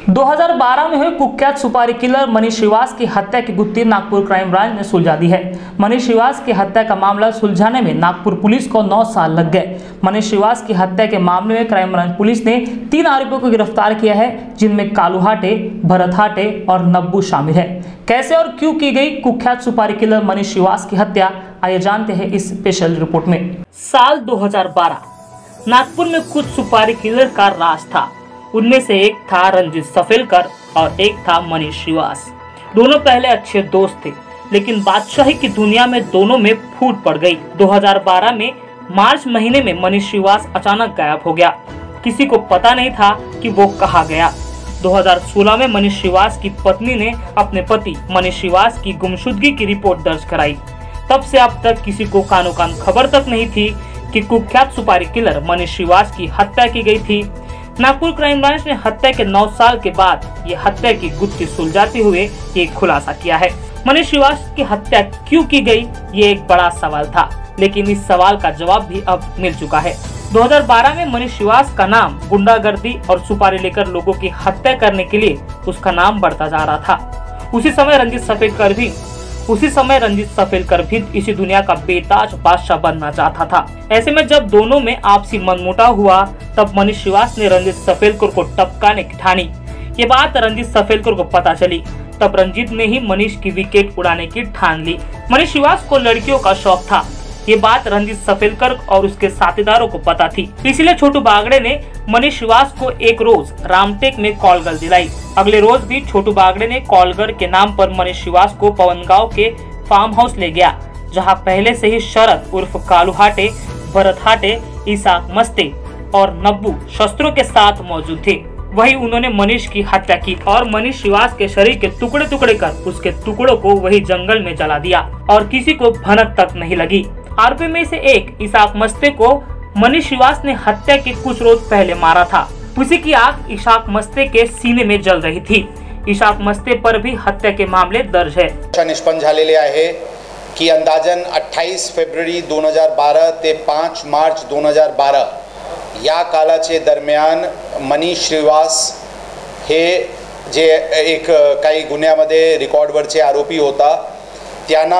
2012 में हुए कुख्यात सुपारी किलर मनीष श्रीवास की हत्या की गुत्थी नागपुर क्राइम ब्रांच ने सुलझा दी है। मनीष श्रीवास की हत्या का मामला सुलझाने में नागपुर पुलिस को 9 साल लग गए। मनीष श्रीवास की हत्या के मामले में क्राइम ब्रांच पुलिस ने 3 आरोपियों को गिरफ्तार किया है, जिनमें कालू हाटे, भरत हाटे और नब्बू शामिल है। कैसे और क्यों की गई कुख्यात सुपारी किलर मनीष श्रीवास की हत्या, आइए जानते हैं इस स्पेशल रिपोर्ट में। साल 2012 नागपुर में कुछ सुपारी किलर का राज था। उनमें से एक था रंजीत सफेलकर और एक था मनीष श्रीवास। दोनों पहले अच्छे दोस्त थे, लेकिन बादशाही की दुनिया में दोनों में फूट पड़ गई। 2012 में मार्च महीने में मनीष श्रीवास अचानक गायब हो गया। किसी को पता नहीं था कि वो कहाँ गया। 2016 में मनीष श्रीवास की पत्नी ने अपने पति मनीष श्रीवास की गुमशुदगी की रिपोर्ट दर्ज कराई। तब से अब तक किसी को कानो कान खबर तक नहीं थी कि कुख्यात सुपारी किलर मनीष श्रीवास की हत्या की गई थी। नागपुर क्राइम ब्रांच ने हत्या के 9 साल के बाद ये हत्या की गुत्थी सुलझाते हुए ये खुलासा किया है। मनीष श्रीवास की हत्या क्यों की गई, ये एक बड़ा सवाल था, लेकिन इस सवाल का जवाब भी अब मिल चुका है। 2012 में मनीष श्रीवास का नाम गुंडागर्दी और सुपारी लेकर लोगों की हत्या करने के लिए उसका नाम बढ़ता जा रहा था। उसी समय रंजीत सफेलकर भी इसी दुनिया का बेताज बादशाह बनना चाहता था। ऐसे में जब दोनों में आपसी मनमुटाव हुआ, तब मनीष श्रीवास ने रंजीत सफेलकर को टपकाने की ठानी। ये बात रंजीत सफेलकर को पता चली, तब रंजीत ने ही मनीष की विकेट उड़ाने की ठान ली। मनीष श्रीवास को लड़कियों का शौक था। ये बात रंजीत सफेलकर और उसके साथीदारों को पता थी। इसलिए छोटू बागड़े ने मनीष श्रीवास को एक रोज रामटेक में कॉलगर्ल दिलाई। अगले रोज भी छोटू बागड़े ने कॉलगर्ल के नाम पर मनीष श्रीवास को पवनगांव के फार्म हाउस ले गया, जहां पहले से ही शरद उर्फ कालू हाटे, भरत हाटे, इसाक मस्ते और नब्बू शस्त्रों के साथ मौजूद थे। वही उन्होंने मनीष की हत्या की और मनीष श्रीवास के शरीर के टुकड़े टुकड़े कर उसके टुकड़ों को वही जंगल में जला दिया और किसी को भनक तक नहीं लगी। आरोपी में से एक इसाक मस्ते को मनीष श्रीवास ने हत्या के कुछ रोज पहले मारा था। उसी की आग इसाक मस्ते के सीने में जल रही थी। इसाक मस्ते पर भी हत्या के मामले दर्ज है। निष्पन्न झालेले आहे की अंदाजन 28 फेब्रुवारी 2012 ते 5 मार्च 2012 या कालाचे दरम्यान मनीष श्रीवास हे जे एक काही गुन्ह्यामध्ये रेकॉर्डवरचे आरोपी होता, त्यांना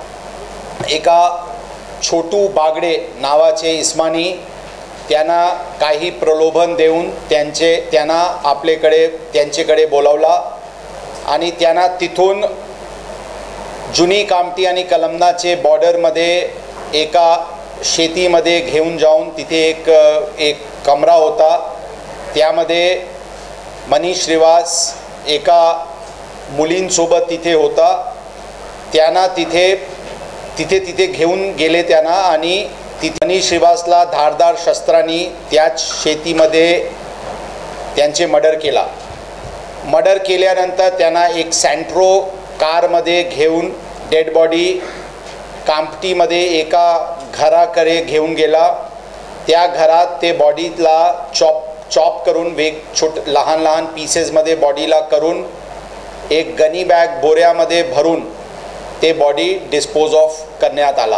एका छोटू बागडे नावाचे इस्मानी त्यांना काही प्रलोभन देऊन त्यांना त्यांच्याकडे बोलावला आणि त्यांना तिथून जुनी कामठी आणि कलमनाचे बॉर्डरमध्ये एका शेतीमध्ये घेऊन जाऊन तिथे एक कमरा होता, त्यामध्ये मनीष श्रीवास एका मुलींसोबत तिथे होता। त्यांना तिथे घेऊन गेले त्यांना आणि तिथे मनीष श्रीवासला धारदार शस्त्रांनी त्याच शेतीमध्ये त्यांचे मर्डर केला। मर्डर केल्यानंतर त्यांना एक सँट्रो कारमध्ये घेऊन डेड बॉडी कामठीमध्ये एका घराकडे घेऊन गेला। त्या घरात ते बॉडीला चॉप करून लहान पीसेसमध्ये बॉडीला करून एक गनी बॅग बोऱ्यामध्ये भरून ते बॉडी डिस्पोज ऑफ करण्यात आला।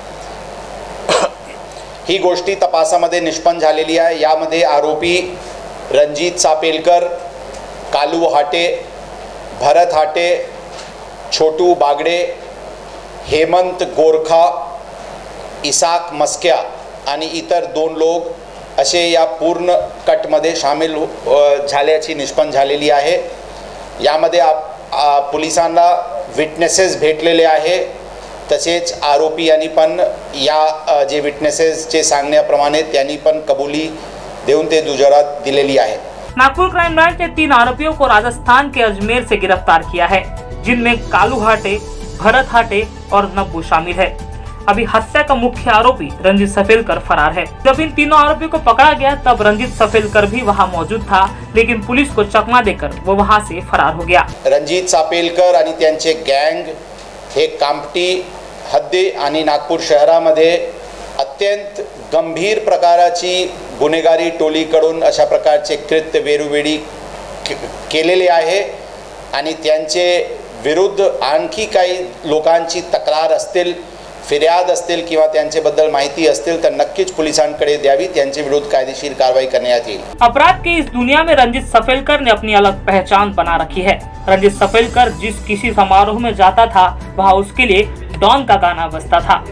ही गोष्टी तपासामध्ये निष्पन्न झालेली आहे। यामध्ये आरोपी रंजीत सफेलकर, कालू हाटे, भरत हाटे, छोटू बागडे, हेमंत गोरखा, इसाक मस्क्या आणि इतर 2 लोक असे या पूर्ण कटमध्ये सामील झाल्याची निष्पन्न झालेली आहे। यामध्ये पोलिसांना विटनेसेस भेटलेले आहे, तसेच आरोपी यांनी पण या जे विटनेसेसचे सांगण्याप्रमाणे त्यांनी पण कबुली देऊन ते दुजोरात दिलेली आहे। नागपुर क्राइम ब्रांच ने 3 आरोपियों को राजस्थान के अजमेर से गिरफ्तार किया है, जिनमें कालू हाटे, भरत हाटे और नब्बू शामिल है। अभी हत्या का मुख्य आरोपी रंजीत सफेलकर फरार है। जब इन तीनों आरोपियों को पकड़ा गया, तब रंजीत सफेलकर भी वहां मौजूद था, लेकिन पुलिस को चकमा देकर वो वहां से फरार हो गया। रंजीत सफेलकर आणि त्यांचे गँग हे कामठी हद्दी आणि नागपूर शहरामध्ये अत्यंत गंभीर प्रकाराची गुन्हेगारी टोलीकडून अशा प्रकारचे कृत्य वेळोवेळी केलेले आहे आणि त्यांचे विरुद्ध आणखी काही लोकांची तक्रार असतील फिर्याद असतील किंवा त्यांच्याबद्दल माहिती असतील तर नक्कीच पोलिसांकडे द्यावी, त्यांच्या विरुद्ध कायदेशीर कारवाई करण्यात येईल। अपराध की इस दुनिया में रंजित सफेलकर ने अपनी अलग पहचान बना रखी है। रंजित सफेलकर जिस किसी समारोह में जाता था वहाँ उसके लिए डॉन का गाना बजता था।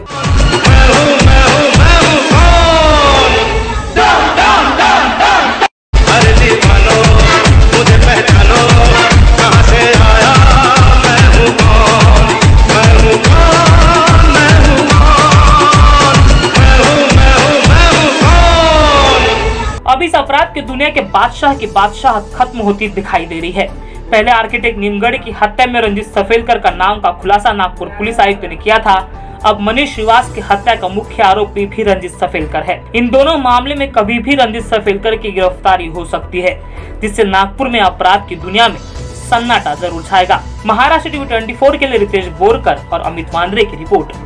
अब इस अपराध की दुनिया के बादशाह की बादशाहत खत्म होती दिखाई दे रही है। पहले आर्किटेक्ट नीमगढ़ की हत्या में रंजित सफेलकर का नाम का खुलासा नागपुर पुलिस आयुक्त ने किया था। अब मनीष श्रीवास की हत्या का मुख्य आरोपी भी रंजित सफेलकर है। इन दोनों मामले में कभी भी रंजित सफेलकर की गिरफ्तारी हो सकती है, जिससे नागपुर में अपराध की दुनिया में सन्नाटा जरूर छाएगा। महाराष्ट्र टीवी 24 के लिए रितेश बोरकर और अमित मांद्रे की रिपोर्ट।